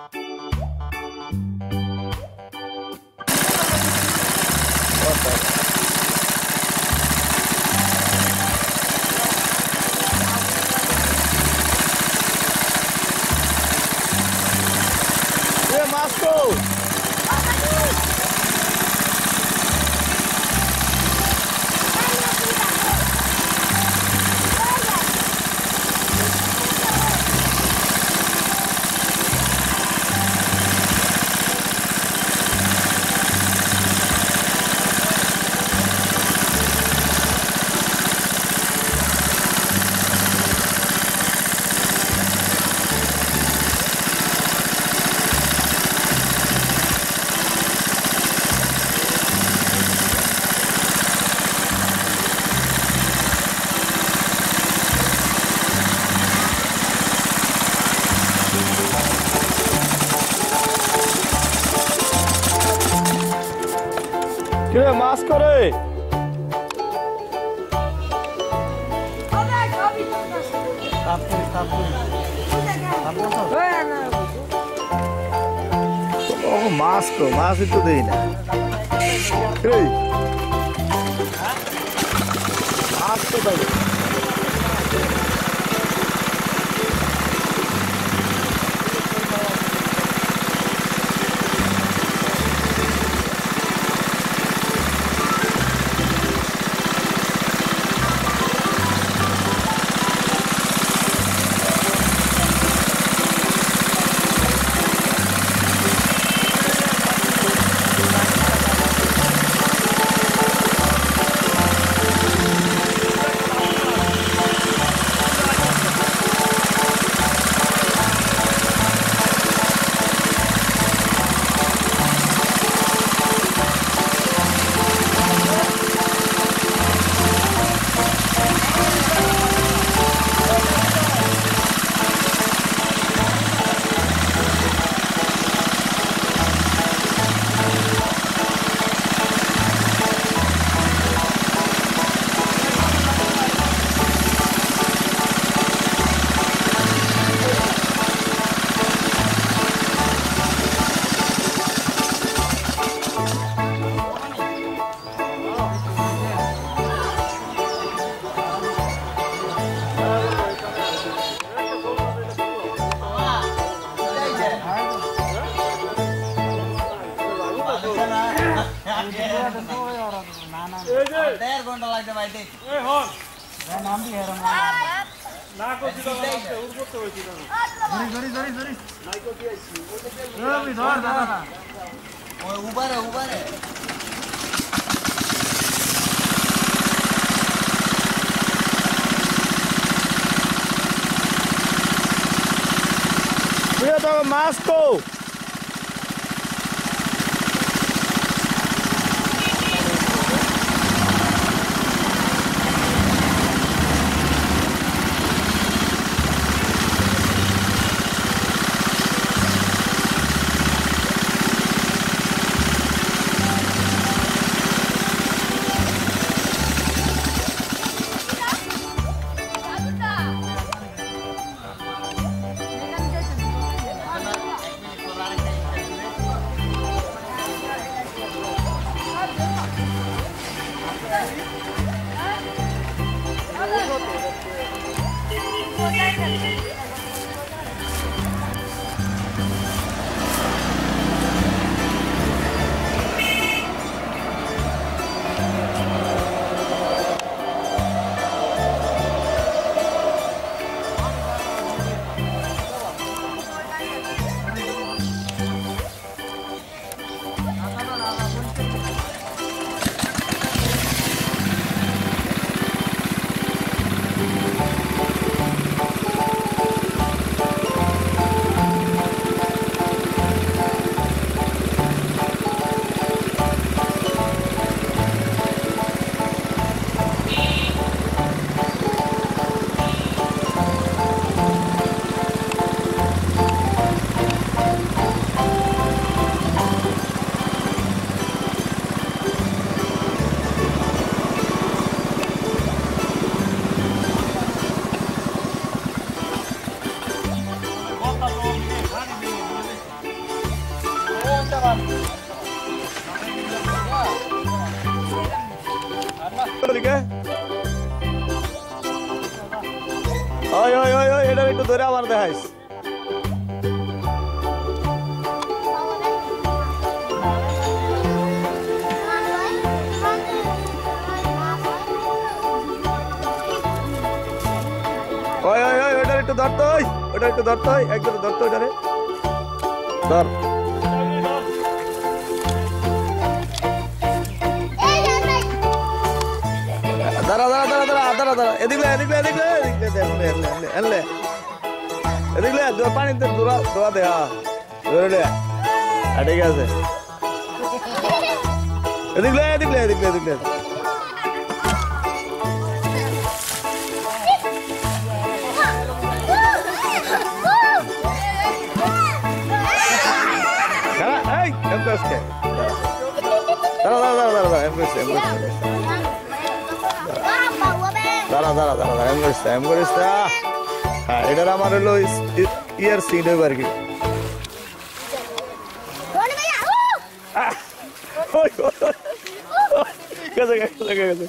কিরে মাছ করে মাছ তো মাছই তো দেই না মাছ তো দেয় মাছ তো ওই ওই ওই ওই এটা একটু ধরে আবার দেখাইস ওই ওই ওই ওটা একটু ধরতো ওটা একটু ধরতো একদম ধরতো ওটারে ধর দাঁড়া দাঁড়া দাঁড়া দাঁড়া দাঁড়া দাঁড়া এদিকে এদিকে এদিকে এদিকে এদিকে পানিতে দোয়া দে হ্যাঁ ধরে দে ঠিক আছে এদিকে এদিকে এদিকে এদিকে এই এমপ্রেসকে দাঁড়া দাঁড়া দাঁড়া দাঁড়া এমপ্রেস দাঁড়া দাঁড়া দাঁড়া দাঁড়া এমপ্রেস হ্যাঁ এটার আমার হলো ইয়ার সিন হইব আর কি গেছে গেছে গেছে